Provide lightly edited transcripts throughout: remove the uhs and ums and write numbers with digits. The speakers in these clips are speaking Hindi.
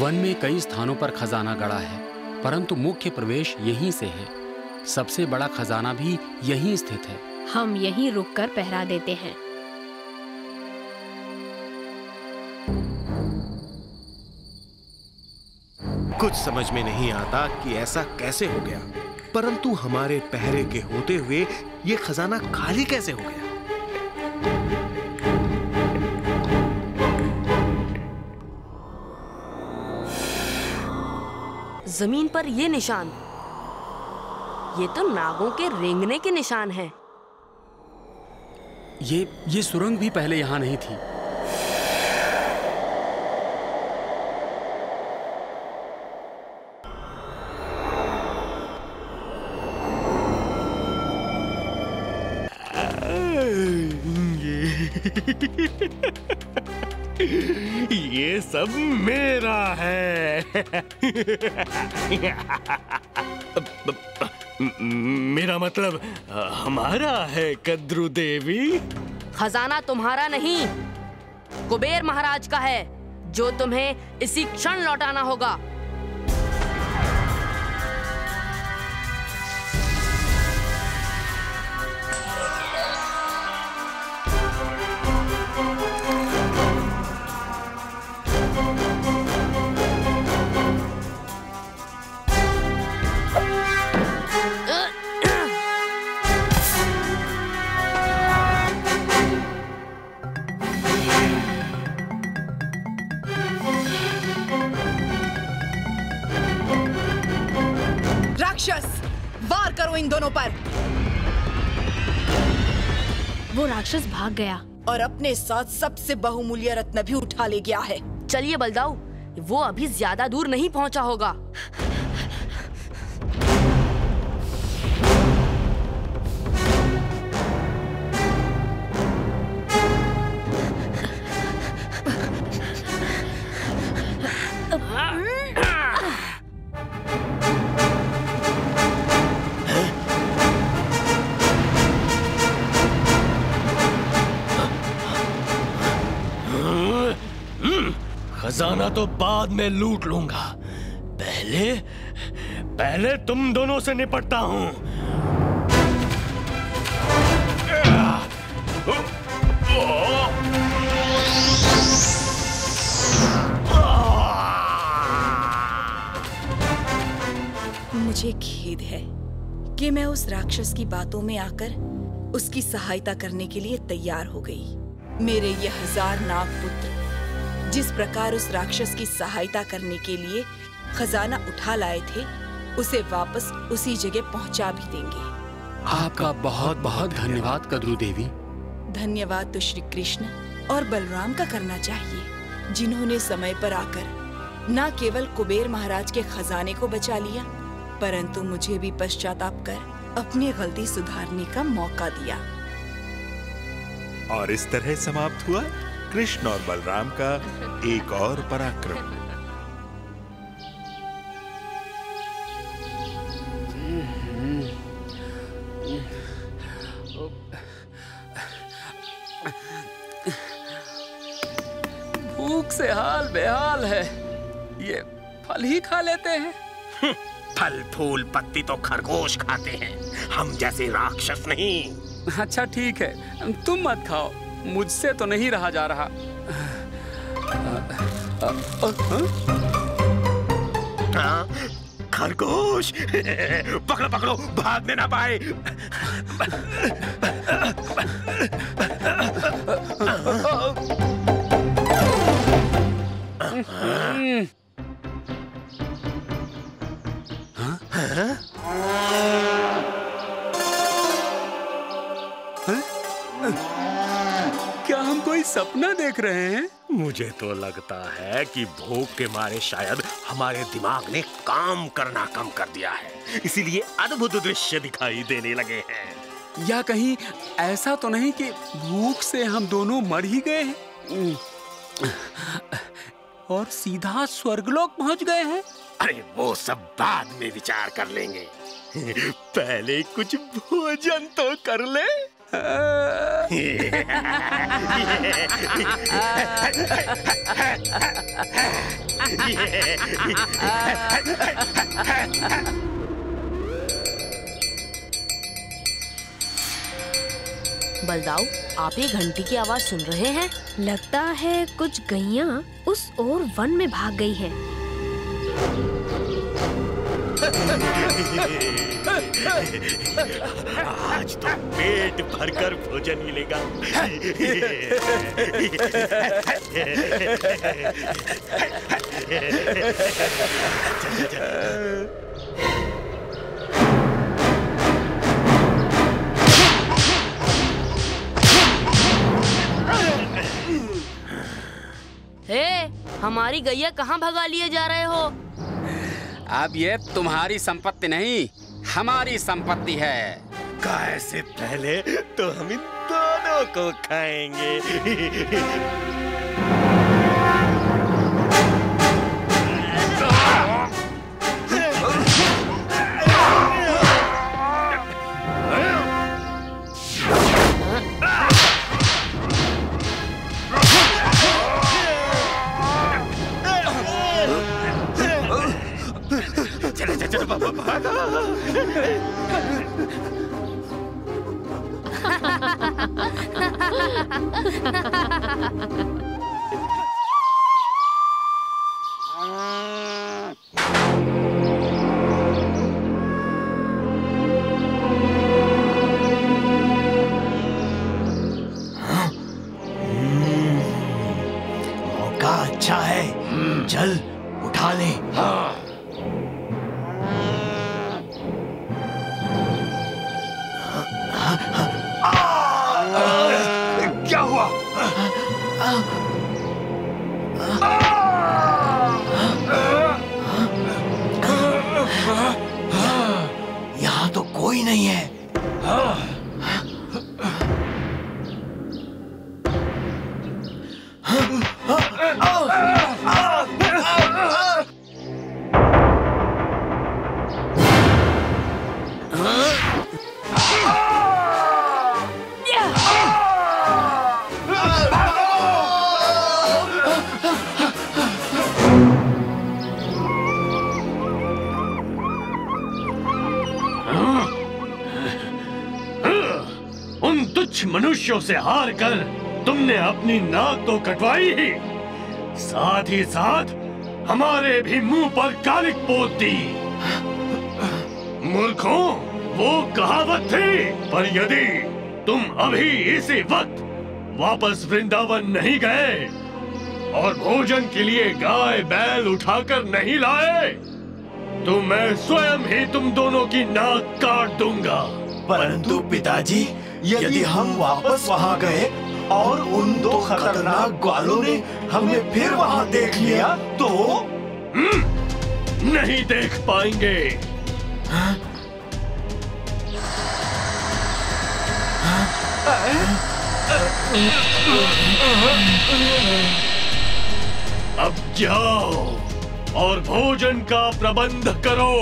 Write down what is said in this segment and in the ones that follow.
वन में कई स्थानों पर खजाना गड़ा है, परंतु मुख्य प्रवेश यहीं से है। सबसे बड़ा खजाना भी यहीं स्थित है। हम यहीं रुककर पहरा देते हैं। कुछ समझ में नहीं आता कि ऐसा कैसे हो गया, परंतु हमारे पहरे के होते हुए ये खजाना खाली कैसे हो गया? जमीन पर ये निशान, ये तो नागों के रेंगने के निशान हैं। ये सुरंग भी पहले यहाँ नहीं थी। ये सब मेरा है। मेरा मतलब हमारा है कद्रू देवी। खजाना तुम्हारा नहीं, कुबेर महाराज का है, जो तुम्हें इसी क्षण लौटाना होगा। वार करो इन दोनों पर। वो राक्षस भाग गया और अपने साथ सबसे बहुमूल्य रत्न भी उठा ले गया है। चलिए बलदाऊ, वो अभी ज्यादा दूर नहीं पहुंचा होगा। खजाना तो बाद में लूट लूंगा, पहले तुम दोनों से निपटता हूं। मुझे खेद है कि मैं उस राक्षस की बातों में आकर उसकी सहायता करने के लिए तैयार हो गई। मेरे ये 1000 नाग पुत्र जिस प्रकार उस राक्षस की सहायता करने के लिए खजाना उठा लाए थे, उसे वापस उसी जगह पहुंचा भी देंगे। आपका बहुत बहुत धन्यवाद कद्रू देवी। धन्यवाद तो श्री कृष्ण और बलराम का करना चाहिए, जिन्होंने समय पर आकर न केवल कुबेर महाराज के खजाने को बचा लिया, परंतु मुझे भी पश्चाताप कर अपनी गलती सुधारने का मौका दिया। और इस तरह समाप्त हुआ कृष्ण और बलराम का एक और पराक्रम। भूख से हाल बेहाल है, ये फल ही खा लेते हैं। फल फूल पत्ती तो खरगोश खाते हैं, हम जैसे राक्षस नहीं। अच्छा ठीक है, तुम मत खाओ, मुझसे तो नहीं रहा जा रहा। खरगोश पकड़ो पकड़ो, भागने ना पाए। क्या हम कोई सपना देख रहे हैं? मुझे तो लगता है कि भूख के मारे शायद हमारे दिमाग ने काम करना कम कर दिया है, इसीलिए अद्भुत दृश्य दिखाई देने लगे हैं। या कहीं ऐसा तो नहीं कि भूख से हम दोनों मर ही गए हैं और सीधा स्वर्गलोक पहुंच गए हैं? अरे वो सब बाद में विचार कर लेंगे, पहले कुछ भोजन तो कर ले। बलदाऊ, आप ये घंटी की आवाज सुन रहे हैं? लगता है कुछ गैया उस ओर वन में भाग गई हैं। आज तो पेट भरकर भोजन मिलेगा। हमारी गैया कहाँ भगा लिए जा रहे हो? अब ये तुम्हारी संपत्ति नहीं, हमारी संपत्ति है। गाय से पहले तो हम इन दोनों को खाएंगे। मौका अच्छा है, चल उठा ले। क्या हुआ? यहाँ तो कोई नहीं है। उन तुच्छ मनुष्यों से हार कर तुमने अपनी नाक तो कटवाई ही, साथ ही साथ हमारे भी मुंह पर कालिक पोत दी। मूर्खों, वो कहावत थी, पर यदि तुम अभी इसी वक्त वापस वृंदावन नहीं गए और भोजन के लिए गाय बैल उठाकर नहीं लाए, तो मैं स्वयं ही तुम दोनों की नाक काट दूंगा। परंतु पिताजी, यदि हम वापस वहाँ गए और उन दो खतरनाक ग्वालों ने हमें फिर वहाँ देख लिया तो? नहीं देख पाएंगे। अब जाओ और भोजन का प्रबंध करो।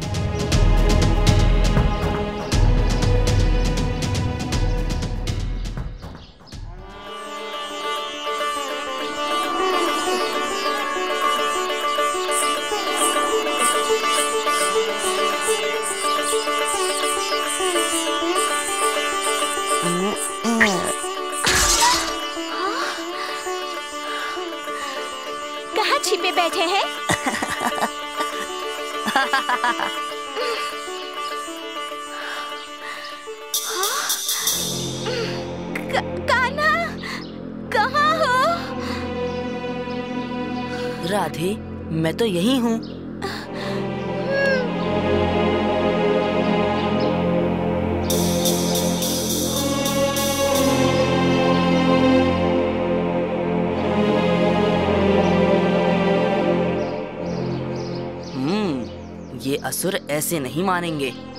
कहाँ छिपे बैठे हैं? कान्हा, कहाँ हो? राधे, मैं तो यही हूँ। ये असुर ऐसे नहीं मानेंगे।